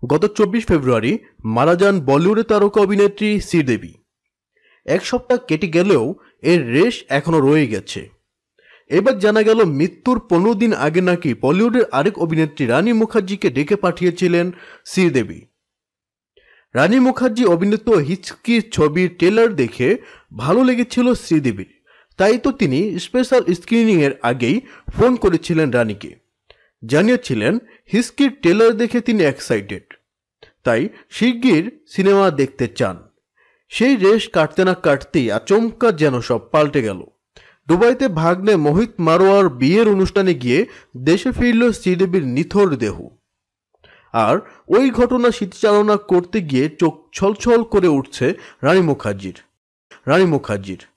গত 24 ফেব্রুয়ারি মারা যান বলিউডের তারকা অভিনেত্রী শ্রীদেবী। এক সপ্তাহ কেটে গেলেও এর রেশ এখনো রয়ে গেছে। এবার জানা গেল মৃত্যুর 15 দিন আগে নাকি বলিউডের আরেক অভিনেত্রী রানী মুখার্জিকে ডেকে পাঠিয়েছিলেন শ্রীদেবী। রানী মুখার্জি অভিনীত হিচকি ছবির ট্রেলার দেখে ভালো লেগেছিল শ্রীদেবীর, তাই তো তিনি স্পেশাল স্ক্রিনিংয়ের আগেই ফোন করেছিলেন রানীকে। জানিয়েছিলেন হিচকির ট্রেলার দেখে তিনি এক্সাইটেড, তাই শিগগির সিনেমা দেখতে চান। সেই রেশ কাটতে না কাটতেই আচমকা যেন সব পাল্টে গেল। দুবাইতে ভাগ্নে মোহিত মারোয়ার বিয়ের অনুষ্ঠানে গিয়ে দেশে ফিরল শ্রীদেবীর নিথর দেহ। আর ওই ঘটনা স্মৃতিচারণা করতে গিয়ে চোখ ছলছল করে উঠছে রানী মুখার্জির।